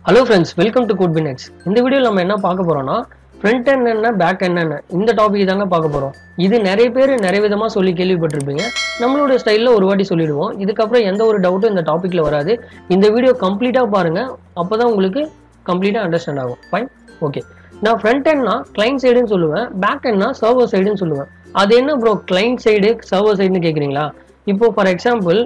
Hello friends, welcome to CodeBinX. இந்த வீடியோல நம்ம என்ன பார்க்க போறோம்னா ஃப்ரண்ட் எண்ட் என்ன பேக் எண்ட் என்ன இந்த டாபிக் தாங்க பார்க்க போறோம். இது நிறைய பேர் நிறைய விதமா சொல்லி கேள்விப்பட்டிருப்பீங்க. நம்மளோட ஸ்டைல்ல ஒரு வாட்டி சொல்லிடுவோம். இதுக்கப்புறம் எந்த ஒரு டவுட்டும் இந்த டாபிக்ல வராது. இந்த வீடியோ கம்ப்ளீட்டா பாருங்க. அப்பதான் உங்களுக்கு கம்ப்ளீட்டா அண்டர்ஸ்டாண்ட் ஆகும். ஃபைன். ஓகே. நான் ஃப்ரண்ட் எண்ட்னா கிளைண்ட் சைடுன்னு சொல்லுவேன். பேக் எண்ட்னா சர்வர் சைடுன்னு சொல்லுவேன். அது என்ன ப்ரோ கிளைண்ட் சைடு சர்வர் சைடுன்னு கேட்குறீங்களா? இப்போ ஃபார் எக்ஸாம்பிள்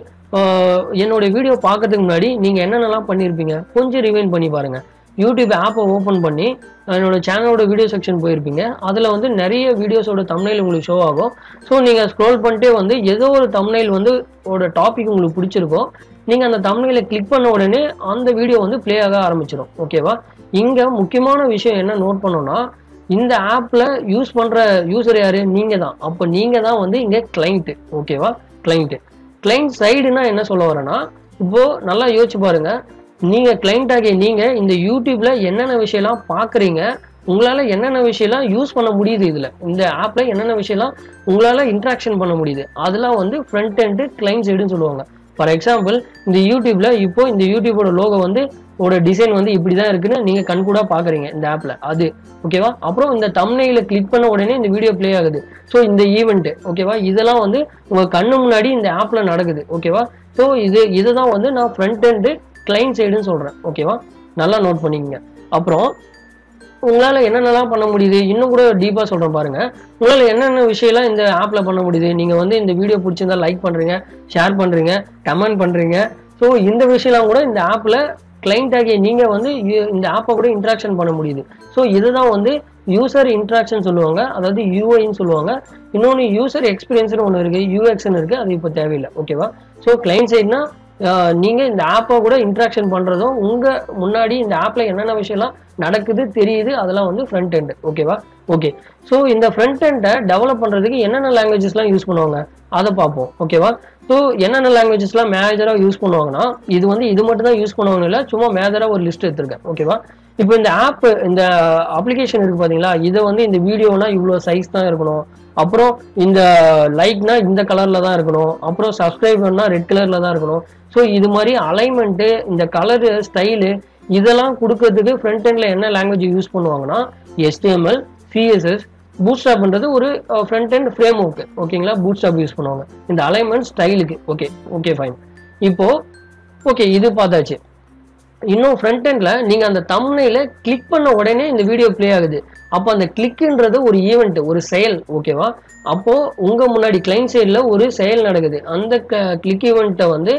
என்னோட வீடியோ பார்க்கறதுக்கு முன்னாடி நீங்கள் என்னென்னலாம் பண்ணியிருப்பீங்க கொஞ்சம் ரிவைன் பண்ணி பாருங்க. யூடியூப் ஆப்பை ஓப்பன் பண்ணி என்னோட சேனலோட வீடியோ செக்ஷன் போயிருப்பீங்க. அதில் வந்து நிறைய வீடியோஸோட தம்ப்நெயில் உங்களுக்கு ஷோ ஆகும். ஸோ நீங்கள் ஸ்க்ரோல் பண்ணிட்டே வந்து ஏதோ ஒரு தம்ப்நெயில் வந்து ஒரு டாபிக் உங்களுக்கு பிடிச்சிருக்கோம். நீங்கள் அந்த தம்ப்நெயிலை கிளிக் பண்ண உடனே அந்த வீடியோ வந்து ப்ளே ஆக ஆரம்பிச்சிடும். ஓகேவா? இங்கே முக்கியமான விஷயம் என்ன நோட் பண்ணோம்னா, இந்த ஆப்பில் யூஸ் பண்ணுற யூசர் யாரு? நீங்கள் தான். அப்போ நீங்கள் தான் வந்து இங்கே கிளைண்ட்டு. ஓகேவா? கிளைண்ட் சைடுனா என்ன சொல்ல வரேன்னா, இப்போ நல்லா யோசிச்சு பாருங்க. நீங்க கிளைண்ட் ஆகிய நீங்க இந்த யூடியூப்ல என்னென்ன விஷயம்லாம் பாக்குறீங்க, உங்களால என்னென்ன விஷயம்லாம் யூஸ் பண்ண முடியுது, இதுல இந்த ஆப்ல என்னென்ன விஷயம்லாம் உங்களால இன்ட்ராக்ஷன் பண்ண முடியுது, அதெல்லாம் வந்து ஃப்ரண்ட் எண்ட் கிளைண்ட் சைடுன்னு சொல்லுவாங்க. ஃபார் எக்ஸாம்பிள் இந்த யூடியூப்ல இப்போ இந்த யூடியூபோட லோகோ வந்து ஒரு டிசைன் வந்து இப்படிதான் இருக்குன்னு நீங்க கண்கூடா பாக்குறீங்க இந்த ஆப்ல. அது ஓகேவா? அப்புறம் இந்த தம்ப்நெயில கிளிக் பண்ண உடனே இந்த வீடியோ பிளே ஆகுது. ஸோ இந்த ஈவெண்ட் ஓகேவா, இதெல்லாம் வந்து உங்க கண்ணு முன்னாடி இந்த ஆப்ல நடக்குது. ஓகேவா? ஸோ இதுதான் வந்து நான் ஃப்ரண்ட் எண்ட் கிளைண்ட் சைடுன்னு சொல்றேன். ஓகேவா? நல்லா நோட் பண்ணிக்கங்க. அப்புறம் உங்களால என்னென்னலாம் பண்ண முடியுது இன்னும் கூட டீப்பா சொல்றேன் பாருங்க. உங்களால என்னென்ன விஷயம்லாம் இந்த ஆப்ல பண்ண முடியுது, நீங்க வந்து இந்த வீடியோ பிடிச்சிருந்தா லைக் பண்றீங்க, ஷேர் பண்றீங்க, கமெண்ட் பண்றீங்க. ஸோ இந்த விஷயம்லாம் கூட இந்த ஆப்ல கிளைண்ட் ஆகிய நீங்க வந்து இந்த ஆப்பை கூட இன்ட்ராக்ஷன் பண்ண முடியுது. ஸோ இதுதான் வந்து யூசர் இன்ட்ராக்ஷன் சொல்லுவாங்க, அதாவது யூஐன்னு சொல்லுவாங்க. இன்னொன்று யூசர் எக்ஸ்பீரியன்ஸ்னு ஒன்று இருக்கு, யூஎக்ஸ்ன்னு இருக்கு. அது இப்போ தேவையில்லை. ஓகேவா? ஸோ கிளைண்ட் சைட்னா நீங்க இந்த ஆப்பை கூட இன்ட்ராக்ஷன் பண்றதும் உங்க முன்னாடி இந்த ஆப்ல என்னென்ன விஷயம்லாம் நடக்குது தெரியுது, அதெல்லாம் வந்து ஃப்ரண்ட் எண்ட். ஓகேவா? ஓகே. ஸோ இந்த ஃப்ரண்ட் எண்டை டெவலப் பண்றதுக்கு என்னென்ன லாங்குவேஜஸ்லாம் யூஸ் பண்ணுவாங்க அதை பார்ப்போம். ஓகேவா? ஸோ என்னென்ன லாங்குவேஜஸ்லாம் மேஜராக யூஸ் பண்ணுவாங்கன்னா, இது வந்து இது மட்டும் தான் யூஸ் பண்ணுவாங்க இல்லை, சும்மா மேஜராக ஒரு லிஸ்ட் எடுத்திருக்கேன். ஓகேவா? இப்போ இந்த ஆப் இந்த அப்ளிகேஷன் இருக்கு பாத்தீங்களா, இதை வந்து இந்த வீடியோனா இவ்வளோ சைஸ் தான் இருக்கணும், அப்புறம் இந்த லைக்னா இந்த கலர்ல தான் இருக்கணும், அப்புறம் சப்ஸ்கிரைபர்னா ரெட் கலர்ல தான் இருக்கணும். ஸோ இது மாதிரி அலைன்மெண்ட்டு, இந்த கலரு, ஸ்டைலு இதெல்லாம் கொடுக்கறதுக்கு ஃப்ரண்ட் எண்ட்ல என்ன லாங்குவேஜ் யூஸ் பண்ணுவாங்கன்னா HTML, CSS, பூட்ஸ்ட்ராப்ன்றது ஒரு ஃப்ரண்ட் எண்ட் ஃப்ரேம் ஒர்க். ஓகேங்களா? பூட்ஸ்ட்ராப் யூஸ் பண்ணுவாங்க இந்த அலைன்மெண்ட் ஸ்டைலுக்கு. Okay fine. இப்போ ஓகே இது பார்த்தாச்சு. இன்னும் ஃப்ரண்ட் எண்ட்ல நீங்க அந்த தம்ப்நெயில கிளிக் பண்ண உடனே இந்த வீடியோ பிளே ஆகுது. அப்போ அந்த கிளிக்ன்றது ஒரு ஈவெண்ட், ஒரு செயல். ஓகேவா? அப்போ உங்க முன்னாடி கிளைண்ட் சைட்ல ஒரு செயல் நடக்குது. அந்த கிளிக் ஈவெண்ட்டை வந்து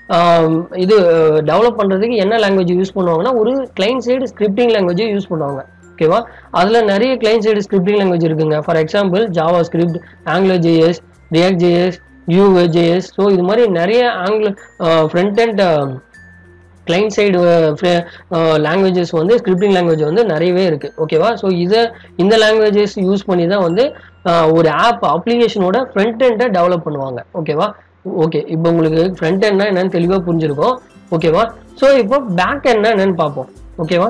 இது டெவலப் பண்றதுக்கு என்ன லாங்குவேஜ் யூஸ் பண்ணுவாங்கன்னா ஒரு client side scripting language use பண்ணுவாங்க. ஓகேவா? அதுல நிறைய கிளைண்ட் சைடு ஸ்கிரிப்டிங் லாங்குவேஜ் இருக்குங்க. For example JavaScript, Angular JS, React JS, Vue JS. So இது மாதிரி நிறைய front end client side languages வந்து ஸ்கிரிப்டிங் லாங்குவேஜ் வந்து நிறையவே இருக்கு. ஓகேவா? ஸோ இந்த லாங்குவேஜஸ் யூஸ் பண்ணி தான் வந்து ஒரு அப்ளிகேஷனோட ஃப்ரண்ட் எண்டை டெவலப் பண்ணுவாங்க. ஓகேவா? ஓகே. இப்போ உங்களுக்கு ஃப்ரண்ட் எண்ட்னா என்னன்னு தெளிவாக புரிஞ்சிருக்கும். ஓகேவா? ஸோ இப்போ பேக் எண்ட்னா என்னன்னு பார்ப்போம். ஓகேவா?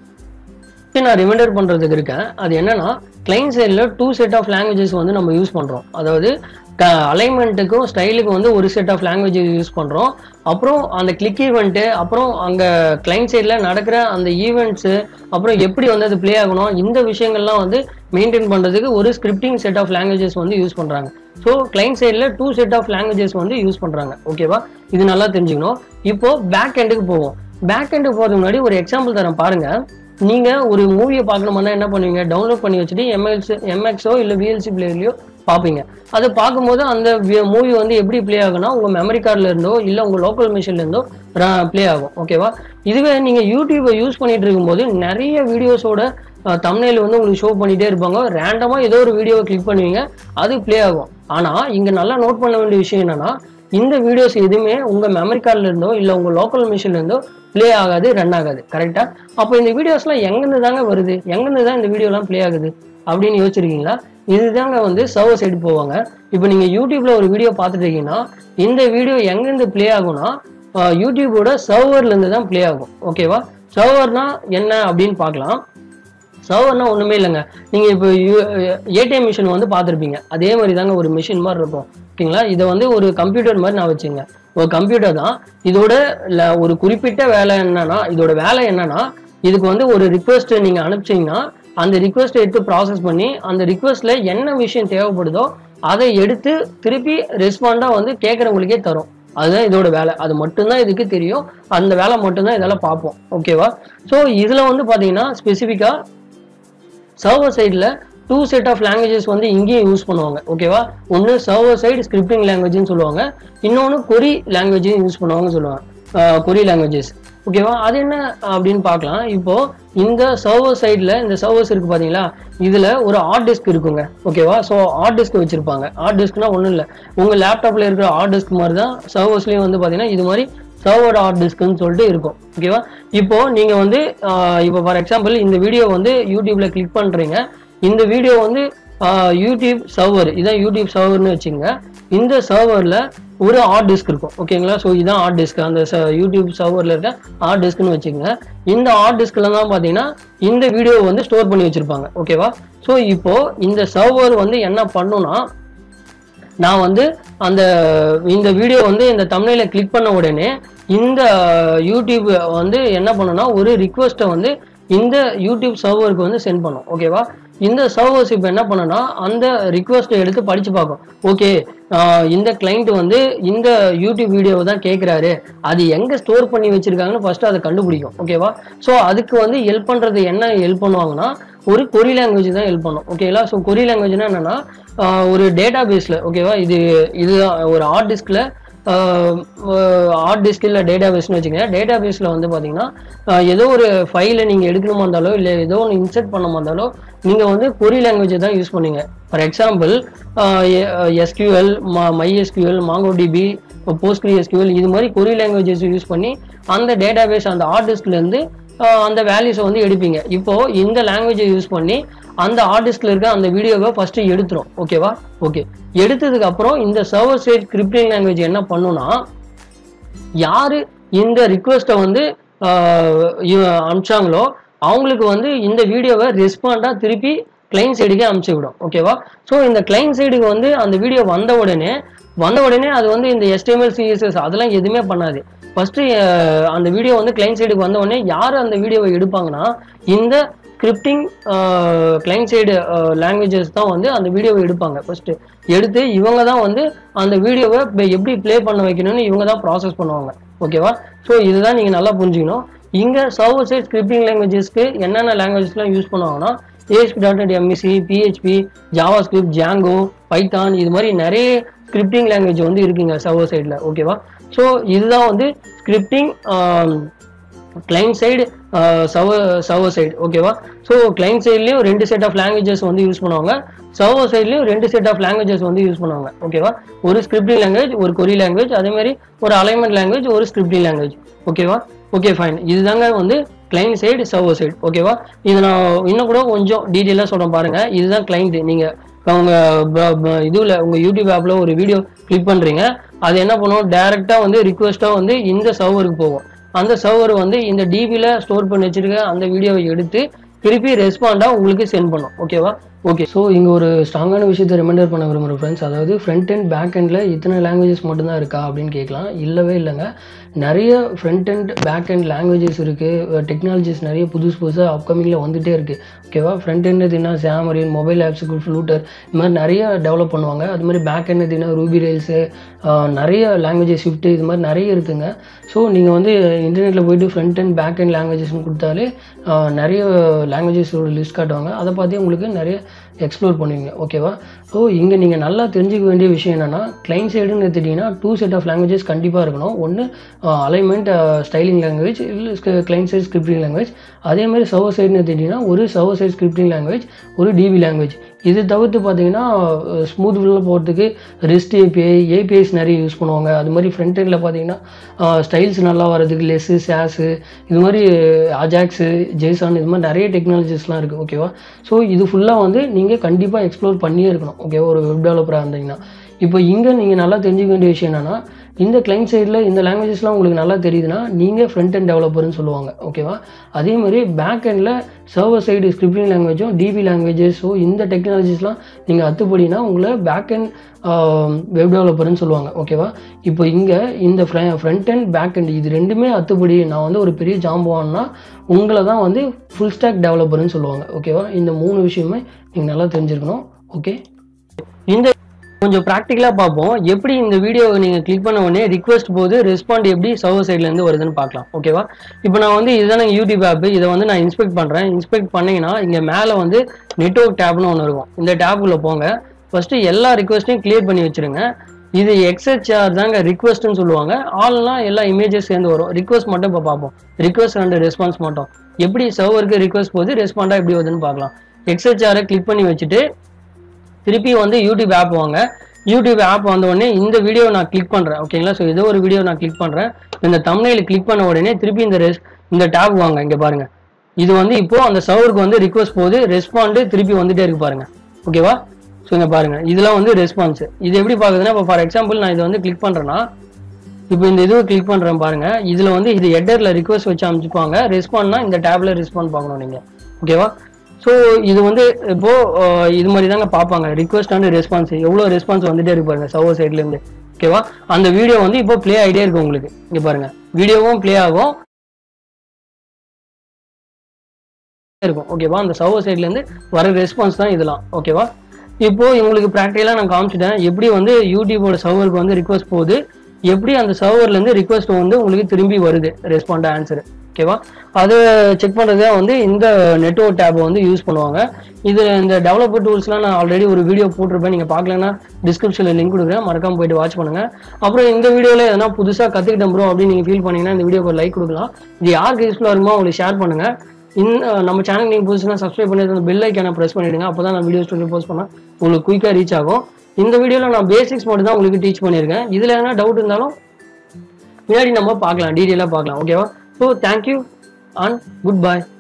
நான் ரிமைண்டர் பண்றதுக்கு இருக்கேன். அது என்னன்னா கிளைண்ட் சைடில் 2 செட் ஆஃப் லாங்குவேஜஸ் வந்து நம்ம யூஸ் பண்றோம். அதாவது அலைன்மெண்ட்டுக்கும் ஸ்டைலுக்கும் வந்து ஒரு செட் ஆஃப் லாங்குவேஜ் யூஸ் பண்றோம். அப்புறம் அந்த கிளிக் ஈவெண்ட்டு, அப்புறம் அங்க கிளைண்ட் சைடில் நடக்கிற அந்த ஈவெண்ட்ஸு, அப்புறம் எப்படி வந்து அது பிளே ஆகணும், இந்த விஷயங்கள்லாம் வந்து மெயின்டைன் பண்றதுக்கு ஒரு ஸ்கிரிப்டிங் செட் ஆஃப் லாங்குவேஜஸ் வந்து யூஸ் பண்றாங்க. ஸோ கிளைண்ட் சைடில் 2 செட் ஆஃப் லாங்குவேஜஸ் வந்து யூஸ் பண்றாங்க. ஓகேவா? இது நல்லா தெரிஞ்சுக்கணும். இப்போ பேக் எண்டுக்கு போவோம். பேக் எண்டுக்கு போறதுக்கு முன்னாடி ஒரு எக்ஸாம்பிள் தரேன் பாருங்க. நீங்க ஒரு மூவியை பார்க்கணும்னா என்ன பண்ணுவீங்க? டவுன்லோட் பண்ணி வச்சுட்டு MXO இல்லை VLC பிளேயர்லயோ பார்ப்பீங்க. அது பார்க்கும்போது அந்த மூவி வந்து எப்படி பிளே ஆகும்னா உங்க மெமரி கார்டில் இருந்தோ இல்லை உங்க லோக்கல் மிஷின்ல இருந்தோ பிளே ஆகும். ஓகேவா? இதுவே நீங்க யூடியூபை யூஸ் பண்ணிட்டு இருக்கும்போது நிறைய வீடியோஸோட தம்ப்நெயில் வந்து உங்களுக்கு ஷோ பண்ணிட்டே இருப்பாங்க. ரேண்டமா ஏதோ ஒரு வீடியோவை கிளிக் பண்ணுவீங்க, அது பிளே ஆகும். ஆனா இங்க நல்லா நோட் பண்ண வேண்டிய விஷயம் என்னன்னா, இந்த வீடியோஸ் எதுவுமே உங்க மெமரி கார்டில் இருந்தோ இல்லை உங்க லோக்கல் மிஷின்ல இருந்தோ பிளே ஆகாது, ரன் ஆகாது. கரெக்டா? அப்போ இந்த வீடியோஸ்லாம் எங்கிருந்து தாங்க வருது, எங்கிருந்து தான் இந்த வீடியோலாம் பிளே ஆகுது அப்படின்னு யோசிச்சிருக்கீங்களா? இதுதாங்க வந்து சர்வர் சைடு போவாங்க. இப்போ நீங்க யூடியூப்ல ஒரு வீடியோ பார்த்துட்டு இருக்கீங்கன்னா இந்த வீடியோ எங்கிருந்து பிளே ஆகும்னா யூடியூபோட சர்வர்ல இருந்து தான் பிளே ஆகும். ஓகேவா? சர்வர்னா என்ன அப்படின்னு பார்க்கலாம். சர்வர்னா ஒண்ணுமே இல்லைங்க. நீங்க இப்போ ஏடிஎம் மிஷின் வந்து பார்த்துருப்பீங்க. அதே மாதிரி தாங்க ஒரு மிஷின் மாதிரி இருக்கும். ஓகேங்களா? இதை வந்து ஒரு கம்ப்யூட்டர் மாதிரி நான் வச்சுங்க. ஒரு கம்ப்யூட்டர் தான். இதோட ஒரு குறிப்பிட்ட வேலை என்னன்னா, இதோட வேலை என்னன்னா, இதுக்கு வந்து ஒரு ரிக்வெஸ்ட் நீங்க அனுப்பிச்சீங்கன்னா அந்த ரிக்வெஸ்ட் எடுத்து ப்ராசஸ் பண்ணி அந்த ரிக்வெஸ்ட்ல என்ன விஷயம் தேவைப்படுதோ அதை எடுத்து திருப்பி ரெஸ்பாண்டா வந்து கேட்கறவங்களுக்கே தரும். அதுதான் இதோட வேலை. அது மட்டும்தான் இதுக்கு தெரியும். அந்த வேலை மட்டும்தான் இதெல்லாம் பார்ப்போம். ஓகேவா? ஸோ இதுல வந்து பாத்தீங்கன்னா ஸ்பெசிஃபிக்கா சர்வர் சைடில் 2 செட் ஆஃப் லாங்குவேஜஸ் வந்து இங்கேயும் யூஸ் பண்ணுவாங்க. ஓகேவா? ஒன்று சர்வர் சைடு ஸ்கிரிப்டிங் லாங்குவேஜ்னு சொல்லுவாங்க, இன்னொன்று கொரி லாங்குவேஜையும் யூஸ் பண்ணுவாங்கன்னு சொல்லுவாங்க. Query languages. ஓகேவா? அது என்ன அப்படின்னு பார்க்கலாம். இப்போ இந்த சர்வர் சைடில் இந்த சர்வர்ஸ் இருக்கு பார்த்தீங்களா, இதில் ஒரு ஹார்ட் டிஸ்க் இருக்குங்க. ஓகேவா? ஸோ ஹார்ட் டிஸ்க் வச்சிருப்பாங்க. ஹார்ட் டிஸ்க்னா ஒன்றும் இல்லை, உங்கள் லேப்டாப்பில் இருக்கிற ஹார்ட் டிஸ்க் மாதிரி தான் சர்வர்ஸ்லேயும் வந்து பார்த்தீங்கன்னா இது மாதிரி சர்வர் ஹார்ட் டிஸ்க்னு சொல்லிட்டு இருக்கும். ஓகேவா? இப்போ நீங்க வந்து இப்போ ஃபார் எக்ஸாம்பிள் இந்த வீடியோ வந்து யூடியூப்ல கிளிக் பண்றீங்க. இந்த வீடியோ வந்து யூடியூப் சர்வர், இதான் யூடியூப் சர்வர்னு வச்சுங்க. இந்த சர்வர்ல ஒரு ஹார்ட் டிஸ்க் இருக்கும். ஓகேங்களா? ஸோ இதான் ஹார்ட் டிஸ்க், அந்த யூடியூப் சர்வர்ல இருக்க ஹார்ட் டிஸ்க்னு வச்சுக்கோங்க. இந்த ஹார்ட் டிஸ்க்ல தான் பாத்தீங்கன்னா இந்த வீடியோ வந்து ஸ்டோர் பண்ணி வச்சிருப்பாங்க. ஓகேவா? ஸோ இப்போ இந்த சர்வர் வந்து என்ன பண்ணுனா, நான் வந்து இந்த வீடியோ வந்து இந்த தம்ப்நெயில கிளிக் பண்ண உடனே இந்த யூடியூப் வந்து என்ன பண்ணுனா ஒரு ரிக்வெஸ்ட்டை வந்து இந்த யூடியூப் சர்வருக்கு வந்து சென்ட் பண்ணும். ஓகேவா? இந்த சர்வர்ஸ் இப்போ என்ன பண்ணுனா அந்த ரிக்வெஸ்ட்டை எடுத்து படிச்சு பார்க்கும். ஓகே, இந்த கிளைண்ட் வந்து இந்த யூடியூப் வீடியோவை தான் கேட்குறாரு, அது எங்கே ஸ்டோர் பண்ணி வச்சிருக்காங்கன்னு ஃபர்ஸ்ட் அதை கண்டுபிடிக்கும். ஓகேவா? ஸோ அதுக்கு வந்து ஹெல்ப் பண்ணுறது என்ன ஹெல்ப் பண்ணுவாங்கன்னா ஒரு கொரி லாங்குவேஜ் தான் ஹெல்ப் பண்ணும். ஓகேங்களா? ஸோ கொரி லாங்குவேஜ்னா என்னன்னா ஒரு டேட்டா பேஸில், ஓகேவா, இதுதான் ஒரு ஹார்ட் டிஸ்கில் ஹார்ட் டிஸ்க் இல்லை டேட்டா பேஸ்னு வச்சுக்கோங்க. டேட்டா பேஸில் வந்து பார்த்தீங்கன்னா ஏதோ ஒரு ஃபைலை நீங்கள் எடுக்கணுமா இருந்தாலோ இல்லை ஏதோ ஒன்று இன்சர்ட் பண்ணமா இருந்தாலோ நீங்கள் வந்து கொரி லாங்குவேஜை தான் யூஸ் பண்ணீங்க. For example SQL, MySQL, MongoDB, PostgreSQL இது மாதிரி கொரி லாங்குவேஜஸ் யூஸ் பண்ணி அந்த டேட்டா பேஸ் அந்த ஹார்ட் டிஸ்க்லேருந்து அந்த வேல்யூஸை வந்து எடுப்பீங்க. இப்போ இந்த லாங்குவேஜை யூஸ் பண்ணி அந்த ஹார்ட் டிஸ்க்ல இருக்க அந்த வீடியோவை ஃபர்ஸ்ட் எடுத்துரும். ஓகேவா? ஓகே, எடுத்ததுக்கு அப்புறம் இந்த சர்வர் சைட் ஸ்கிரிப்டிங் லாங்குவேஜ் என்ன பண்ணுனா, யாரு இந்த ரிக்வெஸ்ட்டை வந்து அனுப்பிச்சாங்களோ அவங்களுக்கு வந்து இந்த வீடியோவை ரெஸ்பாண்டா திருப்பி கிளைண்ட் சைடுக்கே அனுப்பிச்சு விடும். ஓகேவா? ஸோ இந்த கிளைண்ட் சைடுக்கு வந்து அந்த வீடியோ வந்த உடனே அது வந்து இந்த HTML, CSS அதெல்லாம் எதுவுமே பண்ணாது. ஃபர்ஸ்ட் அந்த வீடியோ வந்து கிளைண்ட் சைடுக்கு வந்த உடனே யார் அந்த வீடியோவை எடுப்பாங்கன்னா இந்த ஸ்கிரிப்டிங் கிளைண்ட் சைடு லாங்குவேஜஸ் தான் வந்து அந்த வீடியோவை எடுப்பாங்க. ஃபர்ஸ்ட் எடுத்து இவங்க தான் வந்து அந்த வீடியோவை எப்படி ப்ளே பண்ண வைக்கணும்னு இவங்க தான் ப்ராசஸ் பண்ணுவாங்க. ஓகேவா? ஸோ இதுதான் நீங்கள் நல்லா புரிஞ்சுக்கணும். இங்கே சர்வர் சைட் ஸ்கிரிப்டிங் லாங்குவேஜஸ்க்கு என்னென்ன லாங்குவேஜஸ்லாம் யூஸ் பண்ணுவாங்கன்னா ASP.NET MVC, PHP, JavaScript, Django, Python இது மாதிரி நிறைய ஸ்கிரிப்டிங் லாங்குவேஜ் வந்து இருக்குங்க சர்வர் சைடில். ஓகேவா? ஸோ இதுதான் வந்து scripting client side server side. ஓகேவா? ஸோ கிளைண்ட் சைட்லேயும் 2 செட் ஆஃப் லாங்குவேஜஸ் வந்து யூஸ் பண்ணுவாங்க, சர்வர் சைட்லேயும் 2 செட் ஆஃப் லாங்குவேஜஸ் வந்து யூஸ் பண்ணுவாங்க. ஓகேவா? ஒரு ஸ்கிரிப்டிங் லாங்குவேஜ், ஒரு கொரி லாங்குவேஜ், அதே மாதிரி ஒரு அலைன்மெண்ட் லாங்குவேஜ், ஒரு ஸ்கிரிப்டிங் லாங்குவேஜ். ஓகேவா? Okay fine. இதுதாங்க வந்து கிளைண்ட் சைடு சர்வர் சைடு. ஓகேவா? இது நான் இன்னும் கூட கொஞ்சம் டீட்டெயிலாக சொல்கிறேன் பாருங்க. இதுதான் கிளைண்ட். நீங்கள் இதுல உங்க யூடியூப் ஆப்ல ஒரு வீடியோ கிளிக் பண்றீங்க, அது என்ன பண்ணும், டைரக்டா வந்து ரிக்வெஸ்டா வந்து இந்த சர்வருக்கு போகும். அந்த சர்வர் வந்து இந்த டிபில ஸ்டோர் பண்ணி வச்சிருக்க அந்த வீடியோவை எடுத்து திருப்பி ரெஸ்பாண்டா உங்களுக்கு சென்ட் பண்ணும். ஓகேவா? ஓகே, ஸோ இங்கே ஒரு ஸ்ட்ராங்கான விஷயத்தை ரிமைண்டர் பண்ண விரும்புகிறேன் ஃப்ரெண்ட்ஸ். அதாவது ஃப்ரண்ட் அண்ட் பேக் எண்டில் இத்தனை லாங்குவேஜஸ் மட்டும்தான் இருக்கா அப்படின்னு கேட்கலாம். இல்லவே இல்லைங்க, நிறைய front end back end languages இருக்குது. டெக்னாலஜிஸ் நிறைய புதுசாக அப்கமிங்கில் வந்துகிட்டே இருக்குது. ஓகேவா? ஃப்ரண்ட் எண்ட் எதுனா Xamarin, மொபைல் ஆப்ஸுக்கு ஃப்ளூட்டர், இது மாதிரி நிறைய டெவலப் பண்ணுவாங்க. அது மாதிரி பேக் எண்ட் எதுனா ரூபி ரெயில்ஸு, நிறைய லாங்குவேஜஸ் ஷிஃப்ட்டு, இது மாதிரி நிறைய இருக்குங்க. ஸோ நீங்கள் வந்து இன்டர்நெட்டில் போய்ட்டு ஃப்ரண்ட் அண்ட் பேக் அண்ட் லாங்குவேஜஸ்னு கொடுத்தாலே நிறைய லாங்குவேஜஸோட லிஸ்ட் காட்டுவாங்க. அதை பார்த்து உங்களுக்கு நிறைய எக்ஸ்ப்ளோர் பண்ணுவீங்க. ஓகேவா? ஸோ இங்கே நீங்கள் நல்லா தெரிஞ்சுக்க வேண்டிய விஷயம் என்னென்னா, கிளைண்ட் சைடுன்னு எடுத்துட்டிங்கன்னா 2 செட் ஆஃப் லாங்குவேஜஸ் கண்டிப்பாக இருக்கணும். ஒன்று அலைன்மெண்ட் ஸ்டைலிங் லாங்குவேஜ், இல்லை கிளைண்ட் சைட் ஸ்கிரிப்டிங் லாங்குவேஜ். அதே மாதிரி சர்வர் சைடுன்னு எடுத்துட்டிங்கன்னா ஒரு சர்வர் சைட் ஸ்கிரிப்டிங் லாங்குவேஜ், ஒரு டிபி லாங்குவேஜ். இது தவிர்த்து பார்த்தீங்கன்னா ஸ்மூத் வில்ல போகிறதுக்கு ரெஸ்ட் ஏபிஐஸ் நிறைய யூஸ் பண்ணுவாங்க. அது மாதிரி ஃப்ரண்ட் எண்டில் பார்த்தீங்கன்னா ஸ்டைல்ஸ் நல்லா வரதுக்கு லெஸ்ஸு, சாஸு, இது மாதிரி அஜாக்ஸு, ஜேசான், இது மாதிரி நிறைய டெக்னாலஜிஸ்லாம் இருக்குது. ஓகேவா? ஸோ இது ஃபுல்லாக வந்து நீங்கள் கண்டிப்பாக எக்ஸ்ப்ளோர் பண்ணியே இருக்கணும். ஓகேவா? ஒரு வெப் டெவலப்பராக இருந்தீங்கன்னா. இப்போ இங்கே நீங்கள் நல்லா தெரிஞ்சுக்க வேண்டிய விஷயம் என்னென்னா, இந்த கிளைண்ட் சைடில் இந்த லாங்குவேஜஸ்லாம் உங்களுக்கு நல்லா தெரியுதுன்னா நீங்கள் ஃப்ரண்ட் அண்ட் டெவலப்பர்னு சொல்லுவாங்க. ஓகேவா? அதே மாதிரி பேக் எண்டில் சர்வர் சைடு ஸ்கிரிப்டிங் லாங்குவேஜும் டிபி லாங்குவேஜஸ், ஸோ இந்த டெக்னாலஜிஸ்லாம் நீங்கள் அத்துப்படினா உங்களை பேக் அண்ட் வெப் டெவலப்பர்னு சொல்லுவாங்க. ஓகேவா? இப்போ இங்கே இந்த ஃப்ரண்ட் அண்ட் பேக் எண்ட் இது ரெண்டுமே அத்துப்படி நான் வந்து ஒரு பெரிய ஜாம்பவான்னா உங்களை தான் வந்து ஃபுல் ஸ்டாக் டெவலப்பர்னு சொல்லுவாங்க. ஓகேவா? இந்த 3 விஷயமே நீங்கள் நல்லா தெரிஞ்சிருக்கணும். ஓகே, இந்த கொஞ்சம் ப்ராக்டிக்கலாக பார்ப்போம். எப்படி இந்த வீடியோவை நீங்கள் கிளிக் பண்ண உடனே ரிக்வெஸ்ட் போது ரெஸ்பாண்ட் எப்படி சர்வர் சைட்லேருந்து வருதுன்னு பார்க்கலாம். ஓகேவா? இப்போ நான் வந்து இதுதான் யூடியூப் ஆப், இதை வந்து நான் இன்ஸ்பெக்ட் பண்ணுறேன். இன்ஸ்பெக்ட் பண்ணிங்கன்னா இங்கே மேலே வந்து நெட்வொர்க் டேப்னு ஒன்று இருக்கும். இந்த டேப்புக்குள்ளே போங்க. ஃபஸ்ட்டு எல்லா ரிக்வெஸ்ட்டையும் கிளியர் பண்ணி வச்சுருங்க. இது XHR தாங்க ரிக்வெஸ்ட்னு சொல்லுவாங்க. ஆல்லாம் எல்லா இமேஜஸ் சேர்ந்து வரும். ரிக்வெஸ்ட் மட்டும் இப்போ பார்ப்போம். ரிக்வெஸ்ட் அண்ட் ரெஸ்பான்ஸ் மட்டும் எப்படி சர்வருக்கு ரிக்வெஸ்ட் போது ரெஸ்பாண்டாக எப்படி வருதுன்னு பார்க்கலாம். XHR கிளிக் பண்ணி வச்சுட்டு திருப்பி வந்து யூடியூப் ஆப் வாங்க. யூடியூப் ஆப் வந்த உடனே இந்த வீடியோ நான் கிளிக் பண்ணுறேன். ஓகேங்களா? ஸோ ஏதோ ஒரு வீடியோ நான் கிளிக் பண்ணுறேன். இந்த தம்ப்நெயில் கிளிக் பண்ண உடனே திருப்பி இந்த டேப் வாங்க. இங்கே பாருங்க, இது வந்து இப்போ அந்த சர்வருக்கு வந்து ரிக்வெஸ்ட் போகுது, ரெஸ்பாண்டு திருப்பி வந்துட்டே இருக்கு பாருங்க. ஓகேவா? ஸோ இங்கே பாருங்க, இதெல்லாம் வந்து ரெஸ்பான்ஸ். இது எப்படி பார்க்குதுன்னா, இப்போ ஃபார் எக்ஸாம்பிள் நான் இதை வந்து கிளிக் பண்ணுறேன்னா, இப்போ இந்த இதுவை கிளிக் பண்ணுறேன் பாருங்க. இதில் வந்து இது ஹெட்டரில் ரிக்வெஸ்ட் வச்சு அமைச்சுப்பாங்க. ரெஸ்பாண்ட்னா இந்த டேப்ல ரெஸ்பாண்ட் பார்க்கணும் நீங்கள். ஓகேவா? ஸோ இது வந்து இப்போ இது மாதிரி தாங்க பார்ப்பாங்க. ரிக்வெஸ்ட் அண்ட் ரெஸ்பான்ஸ் எவ்வளோ ரெஸ்பான்ஸ் வந்துட்டே இருக்கு பாருங்க சர்வர் சைட்லேருந்து. ஓகேவா? அந்த வீடியோ வந்து இப்போ ப்ளே ஆகிட்டே இருக்கு உங்களுக்கு. இங்கே பாருங்க, வீடியோவும் ப்ளே ஆகும் இருக்கும். ஓகேவா? அந்த சர்வர் சைட்லேருந்து வர ரெஸ்பான்ஸ் தான் இதெல்லாம். ஓகேவா? இப்போ உங்களுக்கு ப்ராக்டிக்கலாக நான் காமிச்சிட்டேன் எப்படி வந்து யூடியூபோட சர்வருக்கு வந்து ரிக்வெஸ்ட் போகுது, எப்படி அந்த சர்வர்லேருந்து ரிக்வெஸ்ட் வந்து உங்களுக்கு திரும்பி வருது ரெஸ்பாண்ட் ஆன்சர். ஓகேவா? அதை செக் பண்ணுறதா வந்து இந்த நெட்வொர்க் டேப்பை வந்து யூஸ் பண்ணுவாங்க. இது இந்த டெவலப்பர் டூல்ஸ்லாம் நான் ஆல்ரெடி ஒரு வீடியோ போட்டிருப்பேன். நீங்கள் பார்க்கலன்னா டிஸ்கிரிப்ஷனில் லிங்க் கொடுக்குறேன், மறக்காம போயிட்டு வாட்ச் பண்ணுங்க. அப்புறம் இந்த வீடியோவில் எதனா புதுசாக கற்றுக்கிட்டேன் ப்ரோ அப்படின்னு நீங்கள் ஃபீல் பண்ணீங்கன்னா இந்த வீடியோக்கு ஒரு லைக் கொடுக்கலாம். இது யாருக்கு யூஸ்ஃபுல்லாக இருக்குமோ உங்களுக்கு ஷேர் பண்ணுங்க. நம்ம சேனல் நீங்கள் புதுசுனா சப்ஸ்கிரைப் பண்ணி அந்த பெல் ஐக்கான ப்ரெஸ் பண்ணிவிடுங்க. அப்போ தான் நான் வீடியோஸ் போஸ்ட் பண்ணால் உங்களுக்கு குயிக்காக ரீச் ஆகும். இந்த வீடியோவில் நான் பேசிக்ஸ் மட்டும் தான் உங்களுக்கு டீச் பண்ணியிருக்கேன். இதில் எதனா டவுட் இருந்தாலும் முன்னாடி நம்ம பார்க்கலாம், டீட்டெயிலாக பார்க்கலாம். ஓகேவா? So thank you and goodbye.